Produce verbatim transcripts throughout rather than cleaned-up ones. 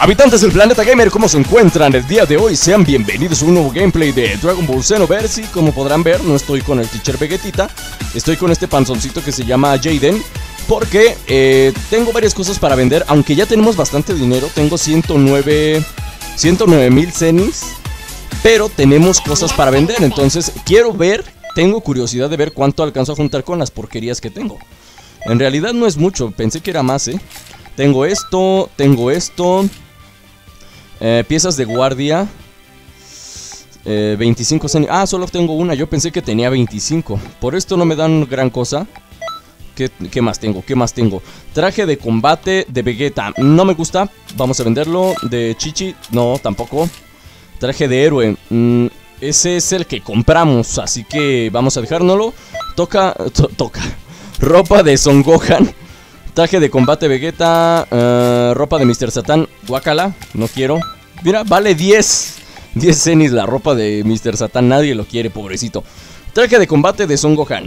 Habitantes del planeta gamer, ¿cómo se encuentran el día de hoy? Sean bienvenidos a un nuevo gameplay de Dragon Ball Xenoverse. Y como podrán ver, no estoy con el Teacher Vegetita, estoy con este panzoncito que se llama Jaden. Porque eh, tengo varias cosas para vender, aunque ya tenemos bastante dinero. Tengo ciento nueve mil zenis, pero tenemos cosas para vender. Entonces quiero ver, tengo curiosidad de ver cuánto alcanzo a juntar con las porquerías que tengo. En realidad no es mucho, pensé que era más, eh Tengo esto, tengo esto eh, piezas de guardia, eh, veinticinco zenis. Ah, solo tengo una, yo pensé que tenía veinticinco. Por esto no me dan gran cosa. ¿Qué, ¿Qué más tengo? ¿Qué más tengo? Traje de combate de Vegeta, no me gusta, vamos a venderlo. De Chichi, no, tampoco. Traje de héroe, mm, ese es el que compramos, así que vamos a dejárnoslo. Toca, to, toca ropa de Son Gohan. Traje de combate Vegeta, uh, ropa de mister Satan, guácala, no quiero. Mira, vale diez zenis la ropa de mister Satan, nadie lo quiere, pobrecito. Traje de combate de Son Gohan.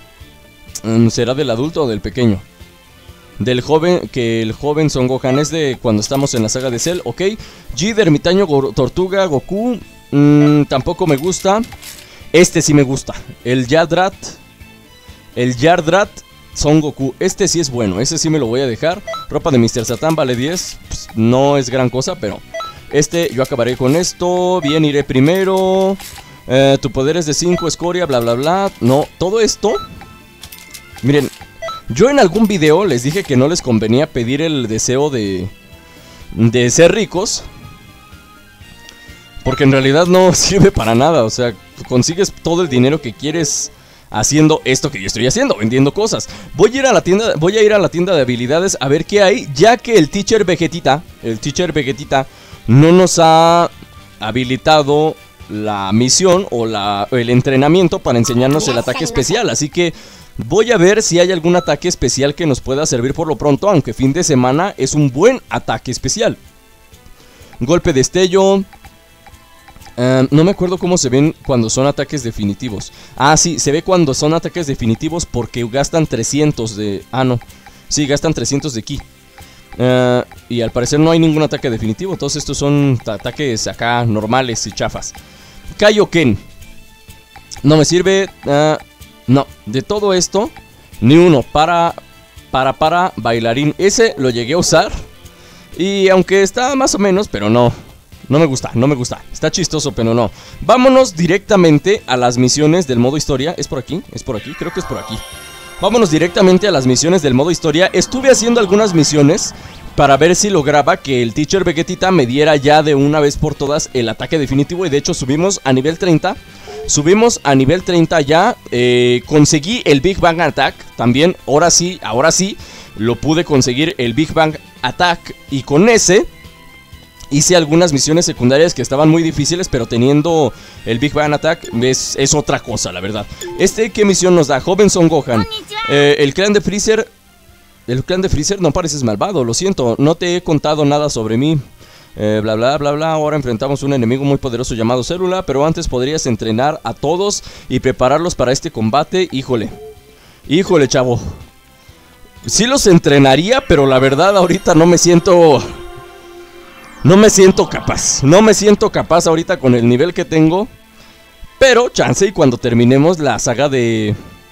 um, ¿Será del adulto o del pequeño? Del joven, que el joven Son Gohan es de cuando estamos en la saga de Cell, ok. G de ermitaño, Go Tortuga, Goku, um, tampoco me gusta. Este sí me gusta, el Yardrat. El Yardrat Son Goku, este sí es bueno, ese sí me lo voy a dejar. Ropa de mister Satan vale diez, pues no es gran cosa, pero este yo acabaré con esto. Bien, iré primero. eh, Tu poder es de cinco, escoria, bla bla bla. No, todo esto. Miren, yo en algún video les dije que no les convenía pedir el deseo de De ser ricos, porque en realidad no sirve para nada. O sea, consigues todo el dinero que quieres haciendo esto que yo estoy haciendo, vendiendo cosas. Voy a ir a la tienda, voy a ir a la tienda de habilidades a ver qué hay, ya que el Teacher Vegetita, el Teacher Vegetita no nos ha habilitado la misión o la, el entrenamiento para enseñarnos el ataque especial. Así que voy a ver si hay algún ataque especial que nos pueda servir por lo pronto, aunque fin de semana es un buen ataque especial. Golpe destello. Uh, no me acuerdo cómo se ven cuando son ataques definitivos. Ah, sí, se ve cuando son ataques definitivos porque gastan trescientos de... Ah, no. Sí, gastan trescientos de ki. Uh, y al parecer no hay ningún ataque definitivo. Todos estos son ataques acá normales y chafas. Kaioken. No me sirve. Uh, no, de todo esto, ni uno. Para, para, para, bailarín. Ese lo llegué a usar. Y aunque está más o menos, pero no. No me gusta, no me gusta. Está chistoso, pero no. Vámonos directamente a las misiones del modo historia. ¿Es por aquí? ¿Es por aquí? Creo que es por aquí. Vámonos directamente a las misiones del modo historia. Estuve haciendo algunas misiones para ver si lograba que el Teacher Vegetita me diera ya de una vez por todas el ataque definitivo. Y de hecho subimos a nivel treinta. Subimos a nivel treinta ya. eh, Conseguí el Big Bang Attack también. Ahora sí, ahora sí lo pude conseguir, el Big Bang Attack. Y con ese hice algunas misiones secundarias que estaban muy difíciles, pero teniendo el Big Bang Attack es, es otra cosa, la verdad. Este, ¿qué misión nos da? Joven Son Gohan. eh, El clan de Freezer. El clan de Freezer, no pareces malvado, lo siento. No te he contado nada sobre mí. eh, Bla bla bla bla. Ahora enfrentamos un enemigo muy poderoso llamado Célula, pero antes podrías entrenar a todos y prepararlos para este combate. Híjole. Híjole, chavo. Sí los entrenaría, pero la verdad ahorita no me siento... No me siento capaz, no me siento capaz ahorita con el nivel que tengo. Pero chance y cuando terminemos la saga de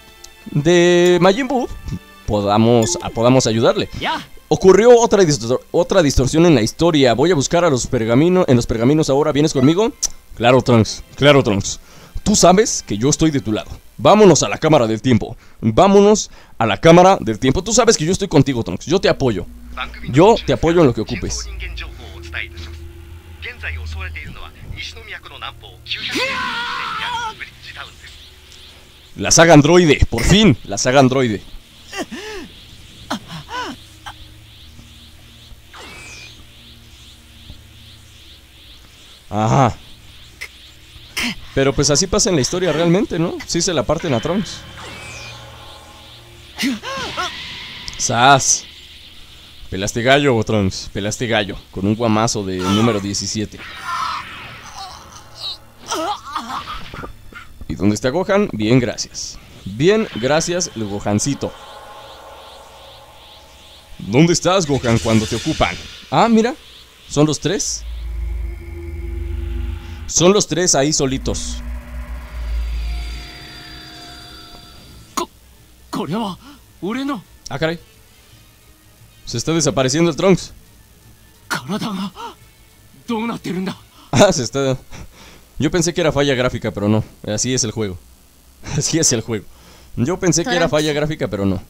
De Majin Buu Podamos, podamos ayudarle. Ocurrió otra, distor otra distorsión en la historia. Voy a buscar a los pergaminos, en los pergaminos ahora. ¿Vienes conmigo? Claro, Trunks, claro, Trunks. Tú sabes que yo estoy de tu lado. Vámonos a la cámara del tiempo. Vámonos a la cámara del tiempo. Tú sabes que yo estoy contigo, Trunks, yo te apoyo. Yo te apoyo en lo que ocupes. La saga androide, por fin, la saga androide. Ajá. Pero pues así pasa en la historia realmente, ¿no? Sí se la parten a Trunks. ¡Sas! Pelaste gallo, Trunks, pelaste gallo. Con un guamazo de número diecisiete. ¿Y dónde está Gohan? Bien, gracias. Bien, gracias, el Gohancito. ¿Dónde estás, Gohan, cuando te ocupan? Ah, mira. ¿Son los tres? Son los tres ahí solitos. Ah, caray. Se está desapareciendo el Trunks. Ah, se está... Yo pensé que era falla gráfica, pero no. Así es el juego. Así es el juego. Yo pensé que era falla gráfica, pero no.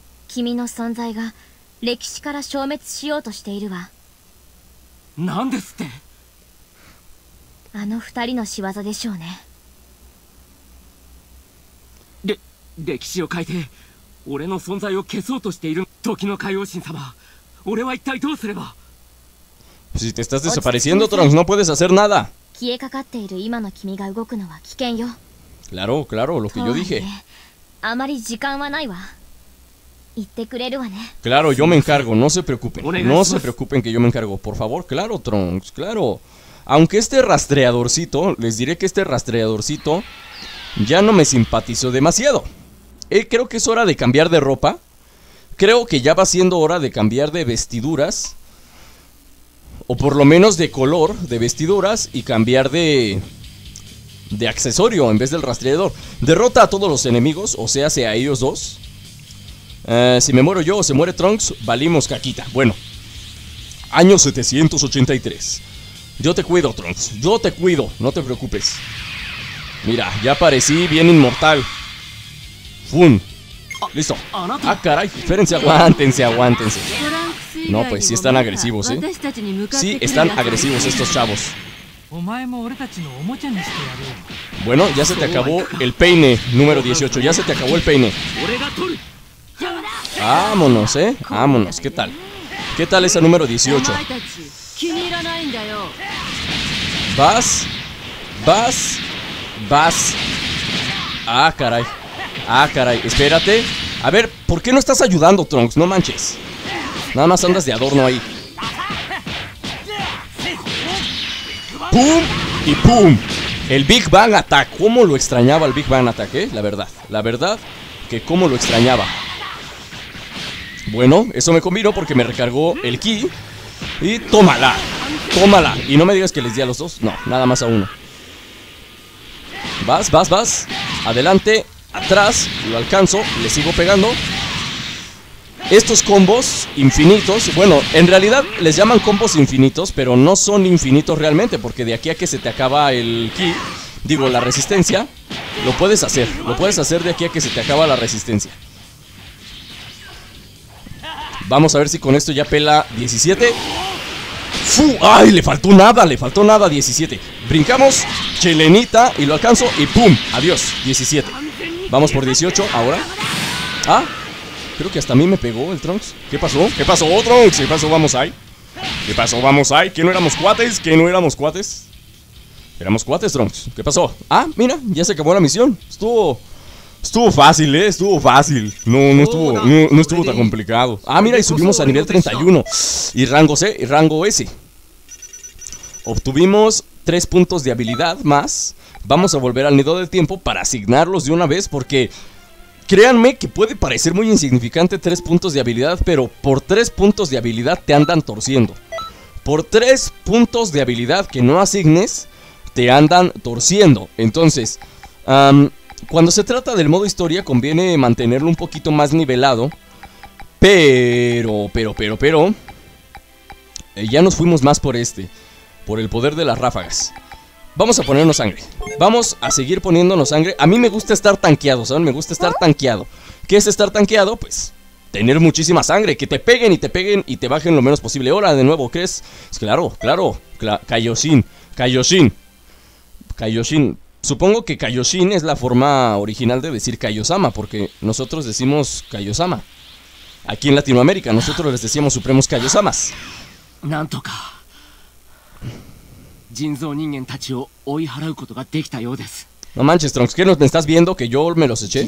Si te estás desapareciendo, Trunks, no puedes hacer nada. Claro, claro, lo que yo dije. Claro, yo me encargo, no se preocupen. No se preocupen que yo me encargo. Por favor, claro, Trunks, claro. Aunque este rastreadorcito, les diré que este rastreadorcito ya no me simpatizó demasiado. Eh, creo que es hora de cambiar de ropa. Creo que ya va siendo hora de cambiar de vestiduras. O por lo menos de color de vestiduras. Y cambiar de... de accesorio en vez del rastreador. Derrota a todos los enemigos, o sea, sea a ellos dos. Uh, si me muero yo o se muere Trunks, valimos caquita. Bueno, año setecientos ochenta y tres. Yo te cuido, Trunks, yo te cuido, no te preocupes. Mira, ya aparecí bien inmortal. ¡Fum! Listo. Ah, caray, espérense, aguántense, aguántense. No, pues sí están agresivos, ¿eh? Sí, están agresivos estos chavos. Bueno, ya se te acabó el peine número dieciocho. Ya se te acabó el peine. Vámonos, eh. Vámonos, ¿qué tal? ¿Qué tal esa número dieciocho? Vas. Vas. Vas. Ah, caray. Ah, caray. Espérate. A ver, ¿por qué no estás ayudando, Trunks? No manches. Nada más andas de adorno ahí. ¡Pum! Y ¡pum! El Big Bang Attack. ¿Cómo lo extrañaba el Big Bang Attack, eh? La verdad. La verdad que cómo lo extrañaba. Bueno, eso me combinó porque me recargó el ki. Y tómala. Tómala. Y no me digas que les di a los dos. No, nada más a uno. Vas, vas, vas. Adelante, atrás. Lo alcanzo. Le sigo pegando. Estos combos infinitos, bueno, en realidad les llaman combos infinitos, pero no son infinitos realmente, porque de aquí a que se te acaba el ki, digo, la resistencia, lo puedes hacer, lo puedes hacer de aquí a que se te acaba la resistencia. Vamos a ver si con esto ya pela diecisiete. ¡Fu! ¡Ay! Le faltó nada, le faltó nada, diecisiete. Brincamos, chelenita, y lo alcanzo, y ¡pum! Adiós, diecisiete. Vamos por dieciocho ahora. Ah, creo que hasta a mí me pegó el Trunks. ¿Qué pasó? ¿Qué pasó, Trunks? ¿Qué pasó? Vamos ahí. ¿Qué pasó? Vamos ahí. ¿Que no éramos cuates? ¿Que no éramos cuates? Éramos cuates, Trunks. ¿Qué pasó? Ah, mira, ya se acabó la misión. Estuvo... Estuvo fácil, eh. Estuvo fácil. No, no estuvo, no, no estuvo tan complicado. Ah, mira, y subimos a nivel treinta y uno. Y rango C, y rango S. Obtuvimos tres puntos de habilidad más. Vamos a volver al nido del tiempo para asignarlos de una vez, porque... créanme que puede parecer muy insignificante tres puntos de habilidad, pero por tres puntos de habilidad te andan torciendo. Por tres puntos de habilidad que no asignes, te andan torciendo. Entonces, um, cuando se trata del modo historia, conviene mantenerlo un poquito más nivelado. Pero, pero, pero, pero eh, ya nos fuimos más por este, por el poder de las ráfagas. Vamos a ponernos sangre. Vamos a seguir poniéndonos sangre. A mí me gusta estar tanqueado, ¿saben? Me gusta estar tanqueado. ¿Qué es estar tanqueado? Pues tener muchísima sangre. Que te peguen y te peguen y te bajen lo menos posible. Ahora, de nuevo, ¿crees? Es claro, claro. Cla Kaioshin. Kaioshin. Kaioshin. Supongo que Kaioshin es la forma original de decir Kaiosama, porque nosotros decimos Kaiosama. Aquí en Latinoamérica, nosotros les decíamos Supremos Kaiosamas. Nantoka. No manches, Trunks, ¿qué nos me estás viendo? ¿Que yo me los eché?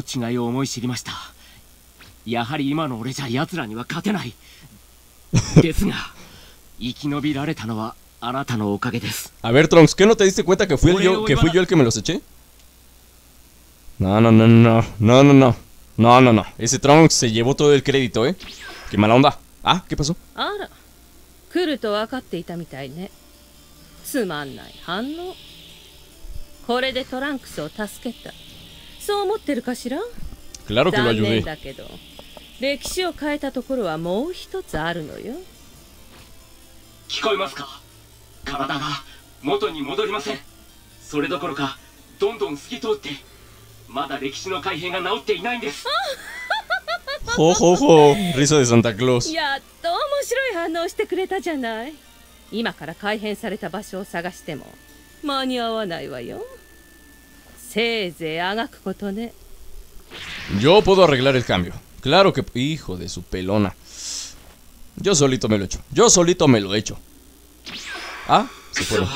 A ver, Trunks, ¿qué no te diste cuenta que fui, el yo, que fui yo el que me los eché? No, no, no, no, no, no, no. No, no, no. Ese Trunks se llevó todo el crédito, ¿eh? Qué mala onda. Ah, ¿qué pasó? 来ると分かっていたみたいね。つまんない反応。これでトランクスを助けた。そう思ってるかしら？ Claro que lo 残念 ayudé. だけど、歴史を変えたところはもう一つあるのよ。 聞こえますか？体が元に戻りません。それどころかどんどん透き通って、まだ歴史の改変が治っていないんです。 Jo, jo, jo. Risa de Santa Claus. やっと面白い反応してくれたじゃない。今から改変された場所を探しても間に合わないわよ。せいぜいあがくことね。 Yo puedo arreglar el cambio. Claro que... Hijo de su pelona. Yo solito me lo echo. Yo solito me lo echo. Ah, se fueron.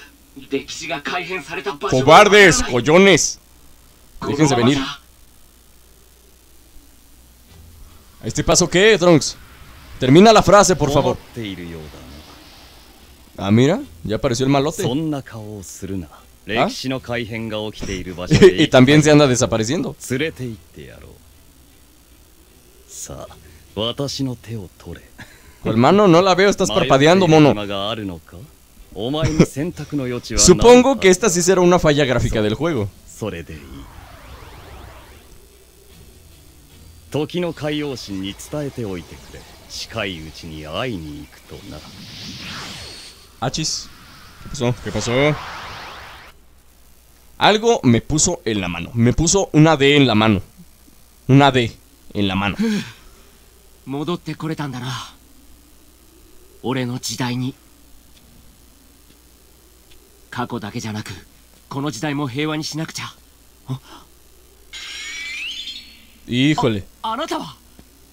¡Cobardes! ¡Collones! Déjense venir. ¿A este paso qué, Trunks? Termina la frase, por favor. Ah, mira, ya apareció el malote. ¿Ah? Y también se anda desapareciendo. Hermano, no la veo, estás parpadeando, mono. Supongo que esta sí será una falla gráfica del juego. Achis. ¿Qué pasó? ¿Qué pasó? Algo me puso en la mano. Me puso una D en la mano. Una D en la mano. 戻ってこれたんだな。俺の時代に。過去だけじゃなく、この時代も平和にしなくちゃ。 Híjole. あ、あなたは。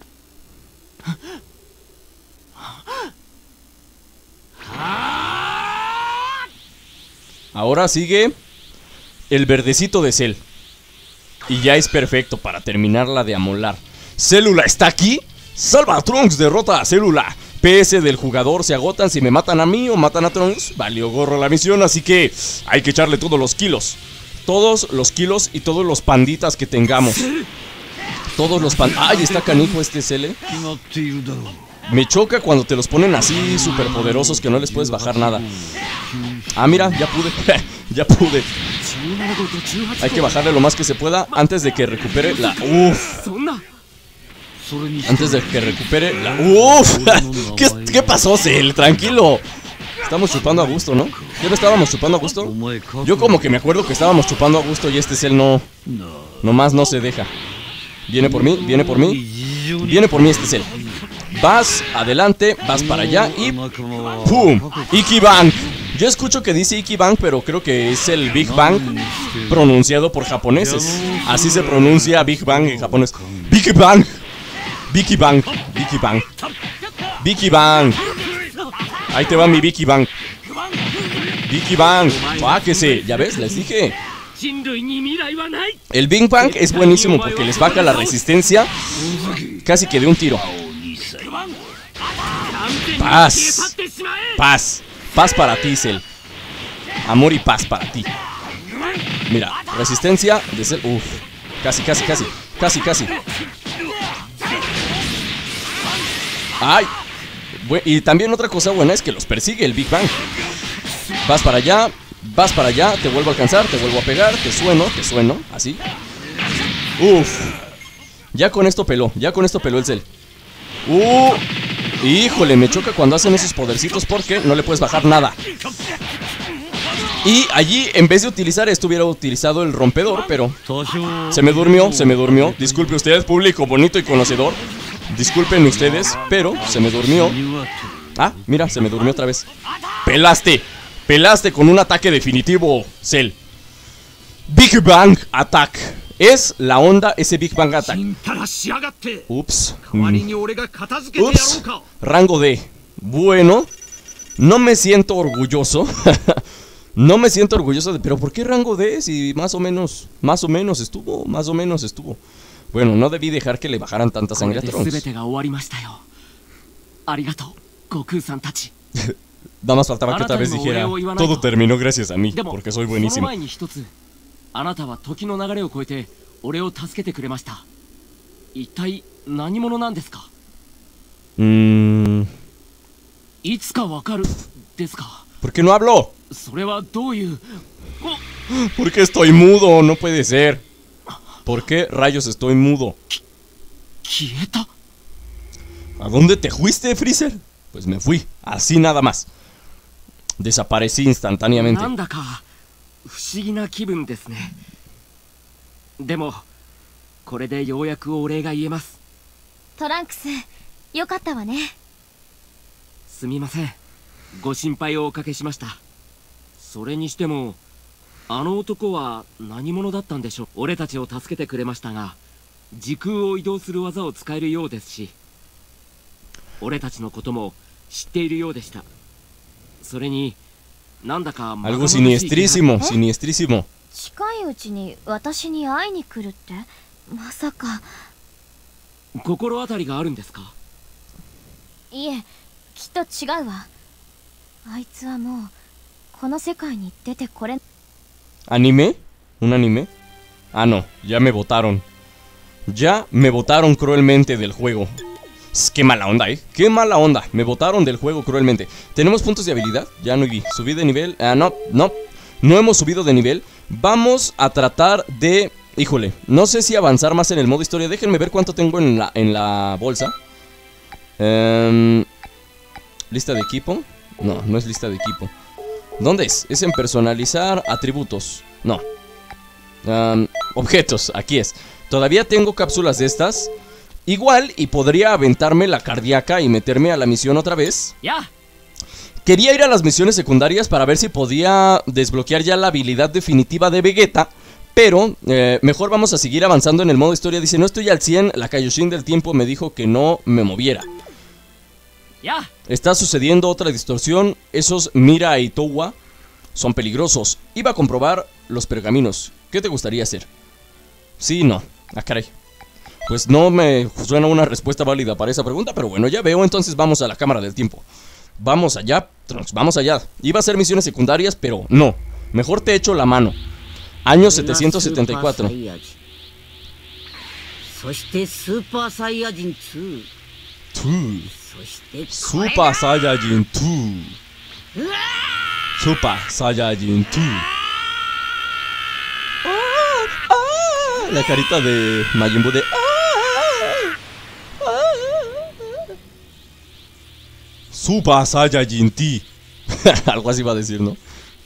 Ahora sigue el verdecito de Cell. Y ya es perfecto para terminarla de amolar. Célula está aquí. Salva a Trunks, derrota a Célula. P S del jugador se agotan si me matan a mí o matan a Trunks. Valió gorro la misión, así que hay que echarle todos los kilos. Todos los kilos y todos los panditas que tengamos. Todos los pan... ¡Ay, está canijo este Cell! Me choca cuando te los ponen así super poderosos que no les puedes bajar nada. Ah, mira, ya pude. Ya pude. Hay que bajarle lo más que se pueda antes de que recupere la... Uff. Antes de que recupere la... Uff. ¿Qué, ¿Qué pasó, Cell? Tranquilo. Estamos chupando a gusto, ¿no? ¿Ya no estábamos chupando a gusto? Yo como que me acuerdo que estábamos chupando a gusto y este Cell no... Nomás no se deja. Viene por mí, viene por mí. Viene por mí este Cell. Vas adelante, vas para allá y... ¡Pum! Ikiban. Yo escucho que dice Ikiban, pero creo que es el Big Bang pronunciado por japoneses. Así se pronuncia Big Bang en japonés. Big Bang. Big Bang. Big Bang. Big Bang. Ahí te va mi Big Bang. Big Bang. Fáquese. Ya ves, les dije. El Big Bang es buenísimo porque les baja la resistencia casi que de un tiro. Paz. Paz. Paz para ti, Cell. Amor y paz para ti. Mira, resistencia de Cell. Uf. Casi, casi, casi. Casi, casi. Ay. Y también otra cosa buena es que los persigue el Big Bang. Vas para allá. Vas para allá. Te vuelvo a alcanzar. Te vuelvo a pegar. Te sueno. Te sueno. Así. Uf. Ya con esto peló. Ya con esto peló el Cell. Uh. Híjole, me choca cuando hacen esos podercitos porque no le puedes bajar nada. Y allí, en vez de utilizar esto, hubiera utilizado el rompedor, pero se me durmió, se me durmió. Disculpe usted, público bonito y conocedor. Disculpen ustedes, pero se me durmió. Ah, mira, se me durmió otra vez. Pelaste, pelaste con un ataque definitivo, Cell. Big Bang Attack. Es la onda ese Big Bang Attack. Ups. Mm. Ups. Rango D. Bueno, no me siento orgulloso. No me siento orgulloso de... Pero ¿por qué rango D? Si más o menos, más o menos estuvo, más o menos estuvo. Bueno, no debí dejar que le bajaran tanta sangre a Trunks. Nada más faltaba que otra vez dijera: todo terminó gracias a mí, porque soy buenísimo. あなたは時の流れを超えて俺を助けてくれました。一体何者なんですか？ Mm. いつかわかるですか。 ¿Por qué no hablo? それはどういう。 ¿Por qué estoy mudo? No puede ser. ¿Por qué rayos estoy mudo? 消えた。 ¿A dónde te fuiste, Freezer? Pues me fui, así nada más. Desaparecí instantáneamente. なんだか不思議な気分ですね。でもこれでようやくお礼が言えます。 トランクス、よかったわね。 すみません、ご心配をおかけしました。それにしてもあの男は何者だったんでしょう。俺たちを助けてくれましたが、時空を移動する技を使えるようですし、俺たちのことも知っているようでした。それになんだか Algo siniestrísimo, siniestrísimo. 近いうちに私に会いに来るって、まさか。 心当たりがあるんですか。 いえ、きっと違うわ。あいつはもうこの世界に出てこれ。 ¿Anime? ¿Un anime? Ah, no, ya me votaron. Ya me votaron cruelmente del juego. Qué mala onda, eh. Qué mala onda. Me votaron del juego cruelmente. ¿Tenemos puntos de habilidad? Ya no vi. Subí de nivel. Ah, no, no. No hemos subido de nivel. Vamos a tratar de... Híjole, no sé si avanzar más en el modo historia. Déjenme ver cuánto tengo en la, en la bolsa. Um, ¿Lista de equipo? No, no es lista de equipo. ¿Dónde es? Es en personalizar atributos. No. Um, objetos, aquí es. Todavía tengo cápsulas de estas. Igual, y podría aventarme la cardíaca y meterme a la misión otra vez. Ya. Quería ir a las misiones secundarias para ver si podía desbloquear ya la habilidad definitiva de Vegeta. Pero eh, mejor vamos a seguir avanzando en el modo historia. Dice, no estoy al cien. La Kaioshin del tiempo me dijo que no me moviera. Ya. Está sucediendo otra distorsión. Esos Mira y Towa son peligrosos. Iba a comprobar los pergaminos. ¿Qué te gustaría hacer? Sí, no. Ah, caray. Pues no me suena una respuesta válida para esa pregunta. Pero bueno, ya veo. Entonces vamos a la cámara del tiempo. Vamos allá, Trunks, vamos allá. Iba a hacer misiones secundarias, pero no. Mejor te echo la mano. Año setecientos setenta y cuatro. Super Saiyajin dos. Super Saiyajin dos. ¡Ah! ¡Ah! La carita de Majin Buu de... ¡Ah! ¡Ah! Super Saiyajin T. Algo así va a decir, ¿no?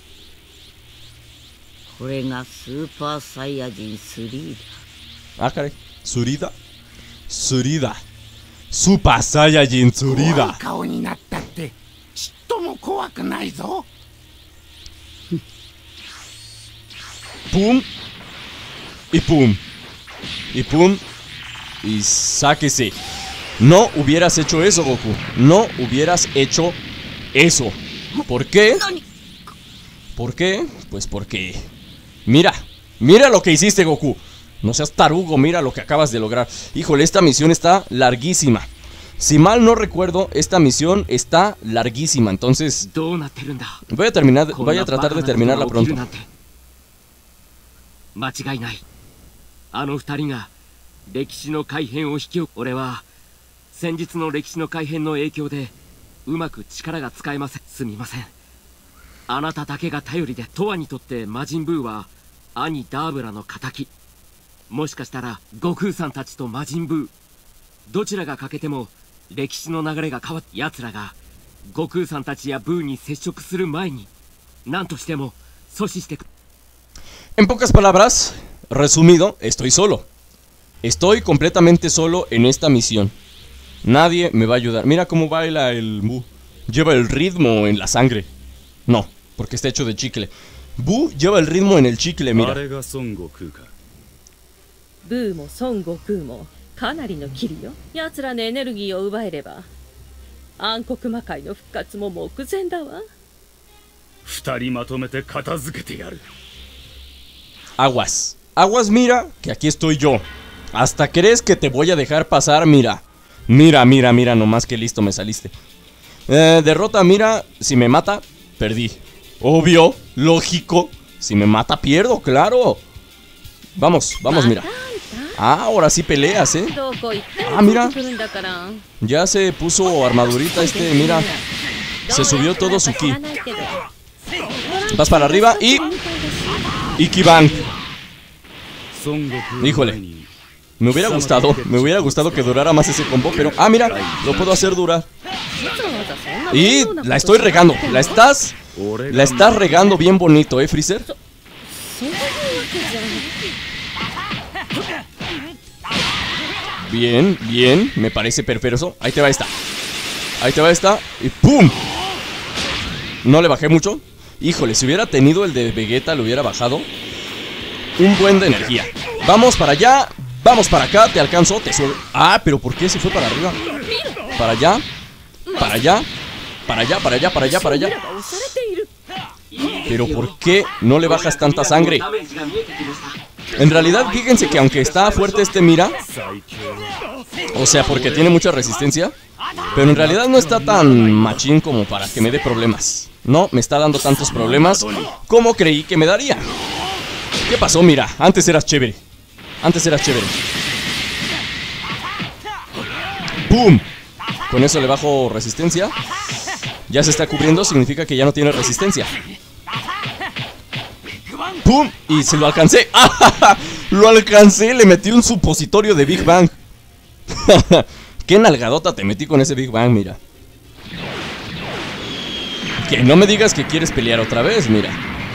Ah, caray. Surida. Surida. Super Saiyajin Surida. Pum. Y pum. Y pum. Y sáquese. No hubieras hecho eso, Goku. No hubieras hecho eso. ¿Por qué? ¿Por qué? Pues porque... Mira, mira lo que hiciste, Goku. No seas tarugo, mira lo que acabas de lograr. Híjole, esta misión está larguísima. Si mal no recuerdo, esta misión está larguísima. Entonces voy a terminar, voy a tratar de terminarla pronto. 間違いない。あの二人が歴史の改変を引き起こ、俺は先日の歴史の改変の影響でうまく力が使えません。すみません。あなただけが頼りで、トワにとって魔人ブーは兄ダーブラの敵。もしかしたら悟空さんたちと魔人ブー、どちらが欠けても歴史の流れが変わっ、奴らが悟空さんたちやブーに接触する前に何としても阻止してく。 En pocas palabras, resumido, estoy solo. Estoy completamente solo en esta misión. Nadie me va a ayudar. Mira cómo baila el Buu. Lleva el ritmo en la sangre. No, porque está hecho de chicle. Buu lleva el ritmo en el chicle, mira. ブーも孫悟空もかなりのキリよ。奴らのエネルギーを奪えれば暗黒魔界の復活も目前だわ。 二人まとめて片付けてやる。 Aguas, aguas, mira, que aquí estoy yo. Hasta crees que te voy a dejar pasar, mira. Mira, mira, mira, nomás que listo me saliste. eh, Derrota, mira, si me mata, perdí. Obvio, lógico. Si me mata, pierdo, claro. Vamos, vamos, mira. Ah, ahora sí peleas, eh. Ah, mira. Ya se puso armadurita este, mira. Se subió todo su ki. Vas para arriba y... Ikiban. Híjole. Me hubiera gustado, me hubiera gustado que durara más ese combo, pero... Ah, mira, lo puedo hacer durar. Y la estoy regando. La estás... La estás regando bien bonito, ¿eh, Freezer? Bien, bien, me parece perfecto. Ahí te va esta. Ahí te va esta. Y ¡pum! No le bajé mucho. Híjole, si hubiera tenido el de Vegeta, le hubiera bajado un buen de energía. Vamos para allá. Vamos para acá, te alcanzo, te suelo. Ah, pero ¿por qué se fue para arriba? Para allá. Para allá. Para allá, para allá, para allá, para allá. Pero ¿por qué no le bajas tanta sangre? En realidad, fíjense que aunque está fuerte este Mira, o sea, porque tiene mucha resistencia, pero en realidad no está tan machín como para que me dé problemas. No, me está dando tantos problemas como creí que me daría. ¿Qué pasó, Mira? Antes eras chévere. Antes eras chévere. ¡Pum! Con eso le bajo resistencia. Ya se está cubriendo, significa que ya no tiene resistencia. ¡Pum! Y se lo alcancé. ¡Ah! Lo alcancé, le metí un supositorio de Big Bang. Qué nalgadota te metí con ese Big Bang, Mira. Que no me digas que quieres pelear otra vez, Mira.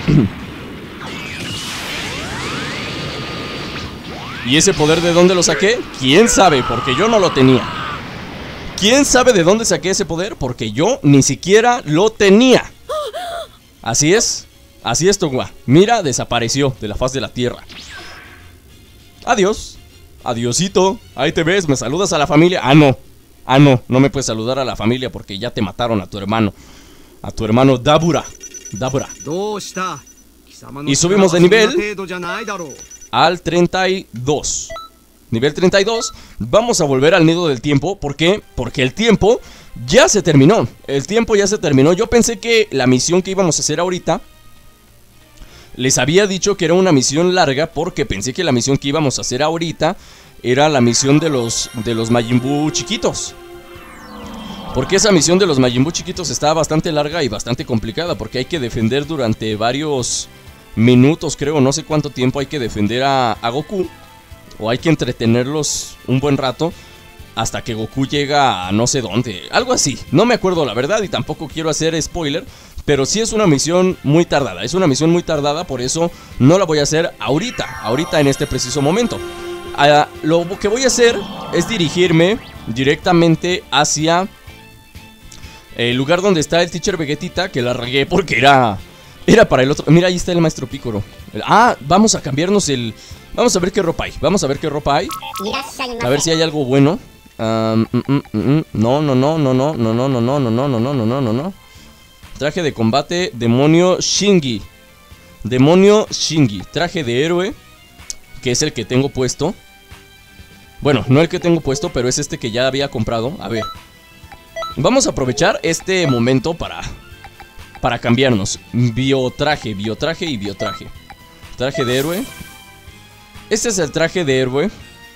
¿Y ese poder de dónde lo saqué? ¿Quién sabe? Porque yo no lo tenía. ¿Quién sabe de dónde saqué ese poder? Porque yo ni siquiera lo tenía. Así es. Así es, Togua. Mira, desapareció de la faz de la tierra. Adiós. Adiosito. Ahí te ves, me saludas a la familia. Ah, no. Ah, no, no me puedes saludar a la familia porque ya te mataron a tu hermano. A tu hermano Dabura. Dabura. Y subimos de nivel al treinta y dos. Nivel treinta y dos. Vamos a volver al nido del tiempo. ¿Por qué? Porque el tiempo ya se terminó. El tiempo ya se terminó. Yo pensé que la misión que íbamos a hacer ahorita, les había dicho que era una misión larga, porque pensé que la misión que íbamos a hacer ahorita era la misión de los, de los Majin Buu chiquitos. Porque esa misión de los Majin Buu chiquitos está bastante larga y bastante complicada, porque hay que defender durante varios minutos, creo, no sé cuánto tiempo hay que defender a, a Goku. O hay que entretenerlos un buen rato hasta que Goku llega a no sé dónde. Algo así, no me acuerdo la verdad y tampoco quiero hacer spoiler. Pero sí es una misión muy tardada, es una misión muy tardada, por eso no la voy a hacer ahorita, ahorita en este preciso momento. Uh, lo que voy a hacer es dirigirme directamente hacia el lugar donde está el Teacher Vegetita, que la regué porque era, era para el otro. Mira, ahí está el Maestro Piccolo. Ah, vamos a cambiarnos el... Vamos a ver qué ropa hay, vamos a ver qué ropa hay. A ver si hay algo bueno. um, mm, mm, mm, No, no, no, no, no, no, no, no, no, no, no, no, no, no, no, no. Traje de combate, demonio Shingi. Demonio Shingi. Traje de héroe, que es el que tengo puesto. Bueno, no el que tengo puesto, pero es este que ya había comprado. A ver, vamos a aprovechar este momento para Para cambiarnos. Biotraje, biotraje y biotraje. Traje de héroe. Este es el traje de héroe,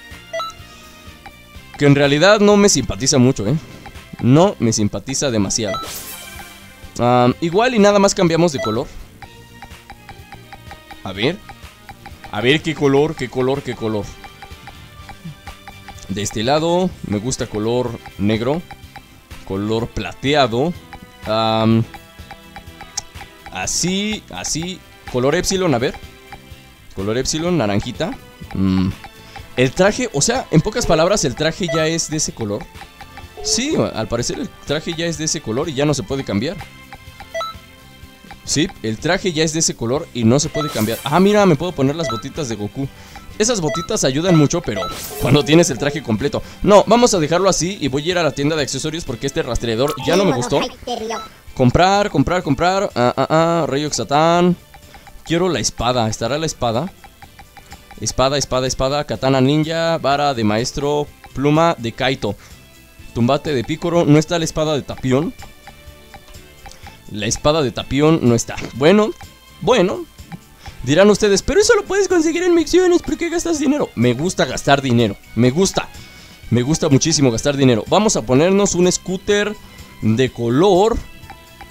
que en realidad no me simpatiza mucho, eh. No me simpatiza demasiado. Um, igual y nada más cambiamos de color. A ver. A ver qué color, qué color, qué color. De este lado me gusta color negro, color plateado. um, Así, así. Color Epsilon, a ver. Color Epsilon, naranjita. mm. El traje, o sea, en pocas palabras, el traje ya es de ese color. Sí, al parecer el traje ya es de ese color y ya no se puede cambiar. Sí, el traje ya es de ese color y no se puede cambiar. Ah, mira, me puedo poner las botitas de Goku. Esas botitas ayudan mucho, pero cuando tienes el traje completo. No, vamos a dejarlo así y voy a ir a la tienda de accesorios porque este rastreador ya no me gustó. Comprar, comprar, comprar. Ah, ah, ah, Rey Oxatán. Quiero la espada, ¿estará la espada? Espada, espada, espada. Katana ninja, vara de maestro, pluma de Kaito, tumbate de Piccolo. No está la espada de Tapión. La espada de Tapión no está. Bueno, bueno. Dirán ustedes, pero eso lo puedes conseguir en Micciones. ¿Por qué gastas dinero? Me gusta gastar dinero. Me gusta. Me gusta muchísimo gastar dinero. Vamos a ponernos un scooter de color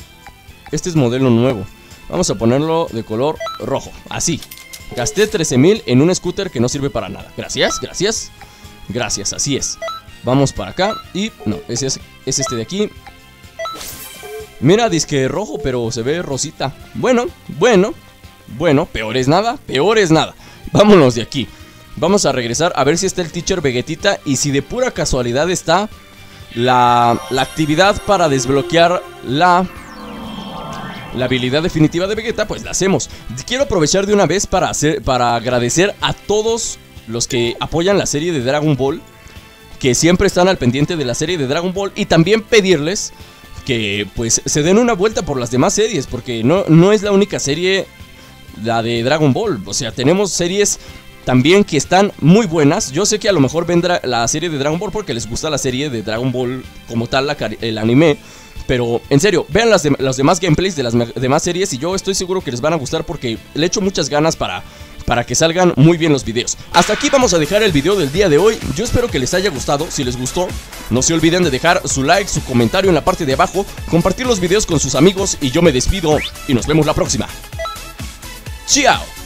Este es modelo nuevo. Vamos a ponerlo de color rojo, así. Gasté trece mil en un scooter que no sirve para nada. Gracias, gracias. Gracias, así es. Vamos para acá y... no, ese es, es este de aquí. Mira, disque rojo, pero se ve rosita. Bueno, bueno, bueno, peor es nada, peor es nada. Vámonos de aquí. Vamos a regresar a ver si está el Teacher Vegetita. Y si de pura casualidad está la, la actividad para desbloquear la... la habilidad definitiva de Vegeta, pues la hacemos. Quiero aprovechar de una vez para, hacer, para agradecer a todos los que apoyan la serie de Dragon Ball, que siempre están al pendiente de la serie de Dragon Ball. Y también pedirles que pues se den una vuelta por las demás series, porque no, no es la única serie la de Dragon Ball. O sea, tenemos series también que están muy buenas. Yo sé que a lo mejor vendrá la serie de Dragon Ball porque les gusta la serie de Dragon Ball como tal, la, el anime. Pero en serio, vean las de, los demás gameplays de las demás series y yo estoy seguro que les van a gustar porque le echo muchas ganas para, para que salgan muy bien los videos. Hasta aquí vamos a dejar el video del día de hoy. Yo espero que les haya gustado. Si les gustó, no se olviden de dejar su like, su comentario en la parte de abajo, compartir los videos con sus amigos y yo me despido y nos vemos la próxima. ¡Chao!